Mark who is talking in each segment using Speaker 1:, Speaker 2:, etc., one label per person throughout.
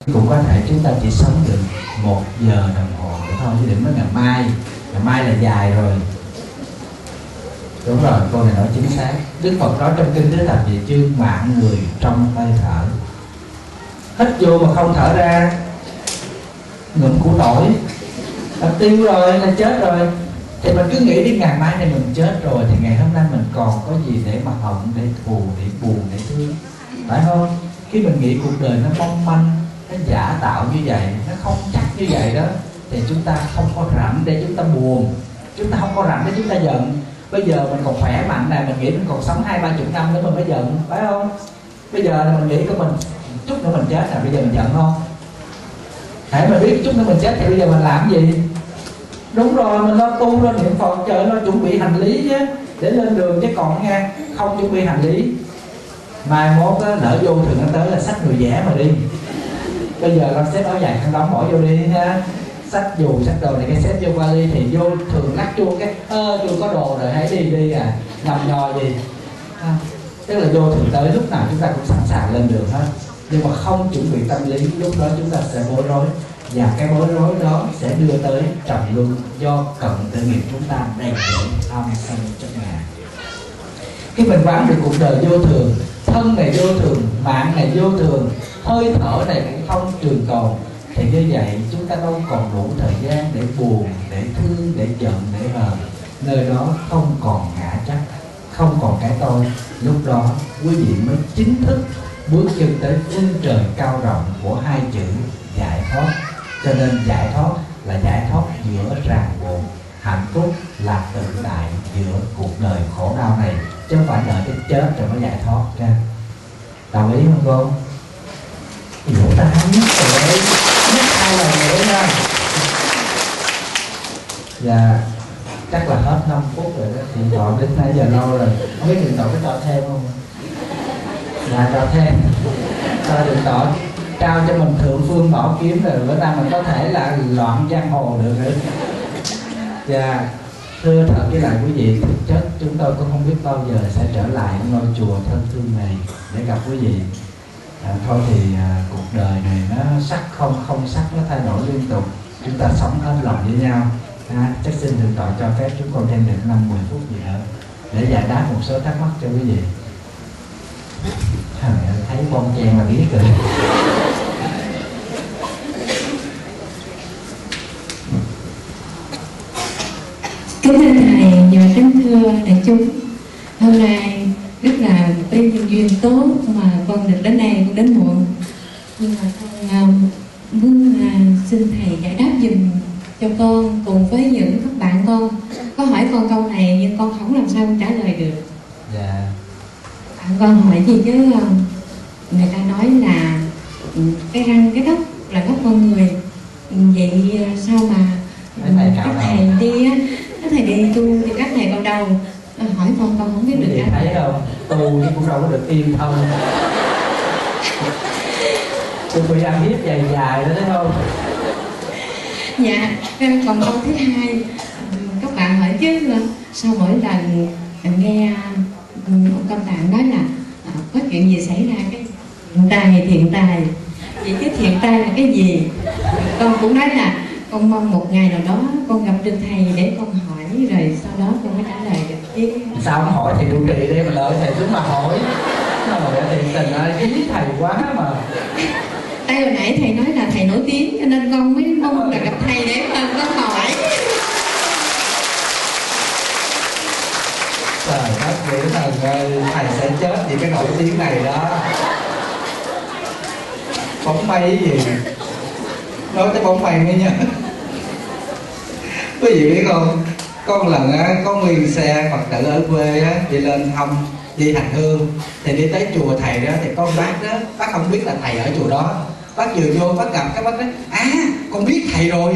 Speaker 1: Cũng có thể chúng ta chỉ sống được 1 giờ đồng hồ nữa thôi, chứ đừng nói ngày mai là dài rồi. Đúng rồi, câu này nói chính xác. Đức Phật nói trong kinh Thế Thập Nhị Chương, mạng người trong hơi thở. Hít vô mà không thở ra, ngụm củ tỏi là tiêu rồi, là chết rồi. Thì mình cứ nghĩ đến ngày mai này mình chết rồi, thì ngày hôm nay mình còn có gì để mà hận, để thù, để buồn, để thương, phải không? Khi mình nghĩ cuộc đời nó mong manh, nó giả tạo như vậy, nó không chắc như vậy đó, thì chúng ta không có rảnh để chúng ta buồn, chúng ta không có rảnh để chúng ta giận. Bây giờ mình còn khỏe mạnh nè, mình nghĩ mình còn sống 20-30 năm nữa mình mới giận, phải không? Bây giờ là mình nghĩ của mình chút nữa mình chết là bây giờ mình giận không? Hãy mình biết chút nữa mình chết thì bây giờ mình làm gì? Đúng rồi, mình lo tu, lo niệm Phật, trời, lo chuẩn bị hành lý chứ, để lên đường. Chứ còn nghe không chuẩn bị hành lý, mai mốt á, lỡ vô thường nó tới là xách người vẽ mà đi. Bây giờ con xếp áo dài khăn đóng bỏ vô đi ha, xách dù xách đồ này cái xếp vô vali, thì vô thường lắc chuông cái chưa có đồ rồi, hãy đi à, nhầm nhò gì tức là vô thường tới lúc nào chúng ta cũng sẵn sàng lên đường hết. Nhưng mà không chuẩn bị tâm lý, lúc đó chúng ta sẽ bối rối, và cái bối rối đó sẽ đưa tới trầm luân, do cận tự nghiệp chúng ta đầy dẫy tham sân chấp ngã. Khi mình quán được cuộc đời vô thường, thân này vô thường, mạng này vô thường, hơi thở này cũng không trường tồn, thì như vậy chúng ta đâu còn đủ thời gian để buồn, để thương, để giận, để hờn. Nơi đó không còn ngã chấp, không còn cái tôi. Lúc đó quý vị mới chính thức bước chân tới phương trời cao rộng của 2 chữ giải thoát. Cho nên giải thoát là giải thoát giữa ràng buộc, hạnh phúc là tự tại giữa cuộc đời khổ đau này, chứ không phải đợi cái chết rồi mới giải thoát ra. Đồng ý không cô? Vỗ tay nhất rồi, nhất 2 lần nữa nha. Dạ, chắc là hết 5 phút rồi đó. Điện thoại đến nãy giờ lâu rồi, không biết điện thoại có cho thêm không? Dạ, cho thêm. Cho điện thoại trao cho mình thượng phương bảo kiếm, rồi bữa nay mình có thể là loạn giang hồ được nữa. Dạ, thưa thật với lại quý vị, thực chất chúng tôi cũng không biết bao giờ sẽ trở lại ngôi chùa thân thương này để gặp quý vị. Thôi thì cuộc đời này nó sắc không sắc, nó thay đổi liên tục. Chúng ta sống hết lòng với nhau. Chắc xin thượng tọa cho phép chúng con thêm được 5-10 phút gì nữa để giải đáp một số thắc mắc cho quý vị. Thấy bon chen là biết rồi.
Speaker 2: Kính thưa thầy và kính thưa đại chúng, hôm nay rất là một cái duyên tốt mà con được đến đây, con đến muộn, nhưng mà con muốn xin thầy giải đáp dùm cho con cùng với những các bạn con có hỏi con câu này nhưng con không làm sao con trả lời được.
Speaker 1: Dạ.
Speaker 2: Bạn con hỏi gì chứ người ta nói là cái răng cái tóc là gốc con người, vậy sao mà các thầy đi á, các thầy đi tu thì các thầy còn đâu? Hỏi con không biết được
Speaker 1: trả lời. Thấy không, tu chứ cũng đâu có được yên thân. Tôi bị ăn hiếp dài dài đó thấy không?
Speaker 2: Dạ, còn câu thứ hai, các bạn hỏi chứ sao mỗi lần nghe ông Công Tạng nói là có chuyện gì xảy ra cái thiện tài, vậy cái thiện tài là cái gì? Con cũng nói là con mong một ngày nào đó con gặp được thầy để con hỏi, rồi sau đó con mới trả lời được chứ.
Speaker 1: Sao không hỏi thì trụ trì đi, mà đợi thầy xuống mà hỏi. Rồi thì tình ơi, ý thầy quá mà.
Speaker 2: Tại hồi nãy thầy nói là thầy nổi tiếng, cho nên con mới mong là gặp thầy để mà con hỏi.
Speaker 1: Trời đất, nghĩ thần ơi, thầy sẽ chết vì cái nổi tiếng này đó. Bóng mây gì? Nói tới bóng mây mới nhớ. Quý vị biết không, có một lần á, có nguyên xe Phật tử ở quê á, đi lên thăm, đi hành hương, thì đi tới chùa thầy đó, thì có bác đó, bác không biết là thầy ở chùa đó. Bác vừa vô, bác gặp cái bác nói, con biết thầy rồi.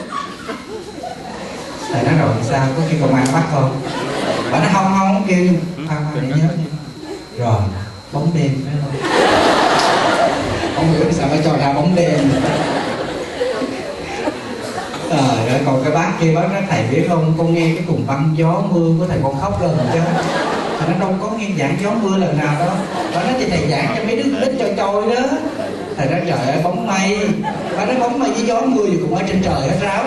Speaker 1: Thầy nói rồi sao, có kêu công an bắt không? Bà nói không kêu, không để nhớ. Rồi, bóng đêm phải không? Không hiểu sao phải cho ra bóng đêm. Rồi còn cái bác kia bác nói, thầy biết không, con nghe cái cùng băng gió mưa của thầy con khóc lên rồi chứ. Thầy nói đâu có nghe giảng gió mưa lần nào đâu. Bà nói thì thầy giảng cho mấy đứa lít trôi trôi đó. Thầy nói trời ơi bóng mây, bà nói bóng mây với gió mưa gì cũng ở trên trời hết ráo.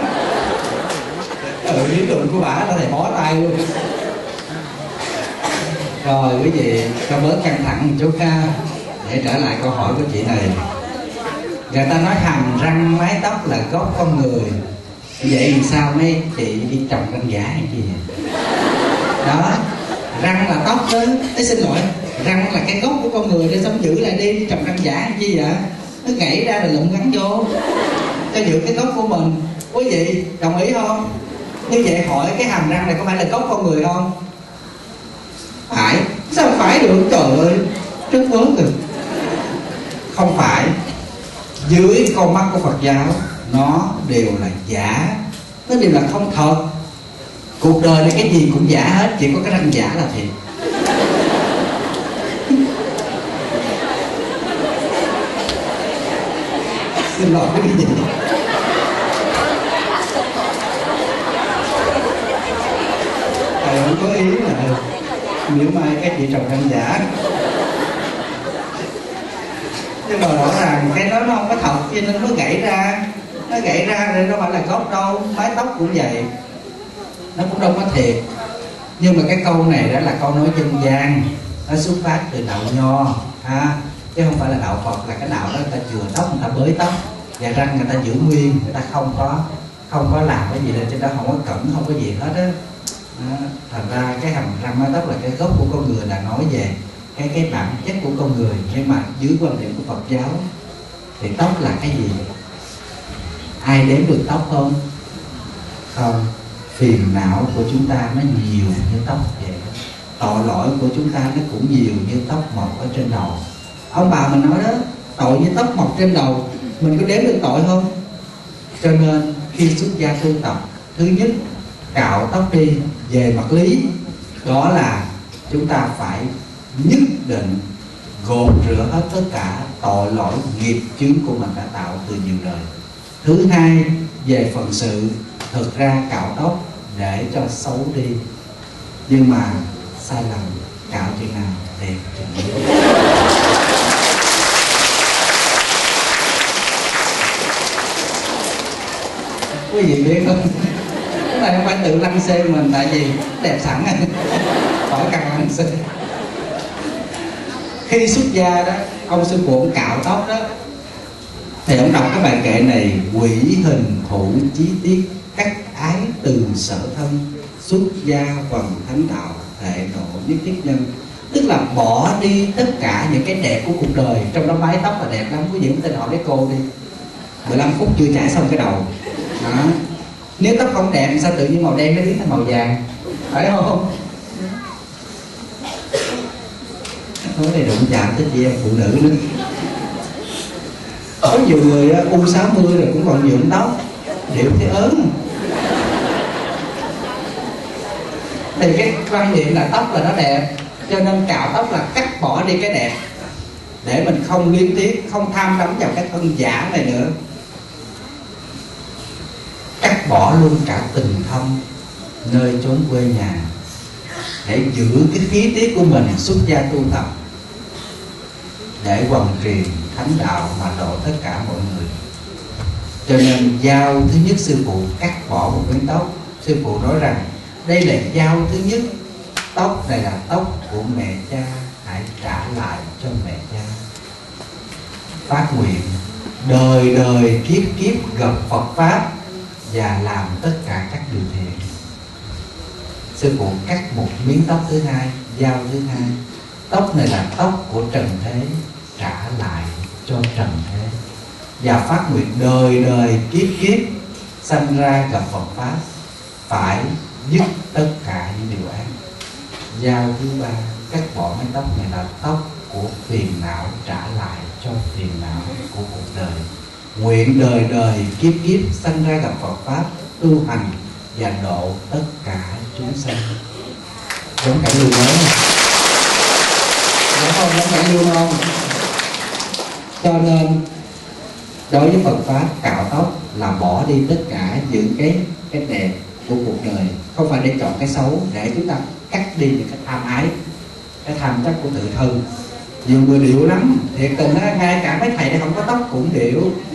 Speaker 1: Lý luận của bà là thầy bó tay luôn. Rồi quý vị cho bớt căng thẳng một chút ha, để trở lại câu hỏi của chị này. Người ta nói hàm răng mái tóc là gốc con người, vậy thì sao mấy chị đi trồng răng giả hay gì vậy? Đó, răng là tóc đó. Xin lỗi, răng là cái gốc của con người, để sống giữ lại đi trồng răng giả hay chi vậy? Nó gãy ra rồi lụm gắn vô cho giữ cái gốc của mình. Quý vị đồng ý không? Như vậy hỏi cái hàm răng này có phải là gốc con người không? Phải. Sao phải được? Trời ơi, rất vớn rồi. Không phải. Dưới con mắt của Phật giáo nó đều là giả, nó đều là không thật. Cuộc đời này cái gì cũng giả hết, chỉ có cái răng giả là thiệt. Xin lỗi quý vị. Thầy không có ý là nếu mai các chị trồng răng giả, nhưng mà rõ ràng cái đó nó không có thật, cho nên nó gãy ra. Nó gãy ra rồi nó phải là gốc đâu. Mái tóc cũng vậy, nó cũng đâu có thiệt. Nhưng mà cái câu này đó là câu nói dân gian, nó xuất phát từ đạo Nho ha, chứ không phải là đạo Phật. Là cái đạo đó người ta chừa tóc, người ta bới tóc, và răng người ta giữ nguyên, người ta không có làm cái gì lên trên đó, không có cẩn, không có gì hết á. Thành ra cái hàm răng mái tóc là cái gốc của con người, là nói về cái bản chất của con người. Nhưng mà dưới quan điểm của Phật giáo thì tóc là cái gì? Ai đếm được tóc không? Không. Phiền não của chúng ta nó nhiều như tóc vậy, tội lỗi của chúng ta nó cũng nhiều như tóc mọc ở trên đầu. Ông bà mình nói đó, tội như tóc mọc trên đầu, mình có đếm được tội không? Cho nên khi xuất gia tu tập, thứ nhất cạo tóc đi. Về mặt lý đó là chúng ta phải nhất định gột rửa hết tất cả tội lỗi nghiệp chướng của mình đã tạo từ nhiều đời. Thứ hai, về phần sự, thực ra cạo tóc để cho xấu đi, nhưng mà sai lầm, cạo chừng nào đẹp chừng đó. Quý vị biết không, cái này không phải tự lăng xê mình, tại vì đẹp sẵn anh, khỏi cần lăng xê. Khi xuất gia đó, ông sư phụ cạo tóc đó, thì ông đọc cái bài kệ này: quỷ hình thủ chí tiết, cắt ái từ sở thân, xuất gia phần thánh đạo, hệ độ nhất thiết nhân. Tức là bỏ đi tất cả những cái đẹp của cuộc đời. Trong đó mái tóc là đẹp lắm. Quý vị cũng tin hỏi cái cô đi, 15 phút chưa chải xong cái đầu đó. Nếu tóc không đẹp sao tự nhiên màu đen nó biến thành màu vàng, phải không? Nói này đụng chạm tới chị em phụ nữ nữa. Có nhiều người U60 rồi cũng còn nhuộm tóc, điệu thấy ớn. Thì cái quan niệm là tóc là nó đẹp, cho nên cạo tóc là cắt bỏ đi cái đẹp, để mình không liên tiếc, không tham đắm vào cái thân giả này nữa. Cắt bỏ luôn cả tình thâm nơi chốn quê nhà, để giữ cái khí tiết của mình xuất gia tu tập, để hoằng truyền thánh đạo mà độ tất cả mọi người. Cho nên giao thứ nhất sư phụ cắt bỏ một miếng tóc. Sư phụ nói rằng đây là giao thứ nhất, tóc này là tóc của mẹ cha, hãy trả lại cho mẹ cha. Phát nguyện đời đời kiếp kiếp gặp Phật Pháp và làm tất cả các điều thiện. Sư phụ cắt một miếng tóc thứ hai, giao thứ hai. Tóc này là tóc của trần thế, trả lại cho trần thế. Và phát nguyện đời đời kiếp kiếp sanh ra gặp Phật Pháp, phải dứt tất cả những điều ác. Giao thứ ba, cắt bỏ mái tóc này là tóc của phiền não, trả lại cho phiền não của cuộc đời. Nguyện đời đời kiếp kiếp sanh ra gặp Phật Pháp, tu hành và độ tất cả chúng sanh. Giống cảnh lưu mới không? Đúng không? Giống cảnh lưu không? Cho nên đối với Phật Pháp, cạo tóc là bỏ đi tất cả những cái đẹp của cuộc đời, không phải để chọn cái xấu, để chúng ta cắt đi những cái tham ái, cái tham chấp của tự thân.
Speaker 3: nhiều người điệu lắm thiệt tình á, ngay cả mấy thầy không có tóc cũng điệu.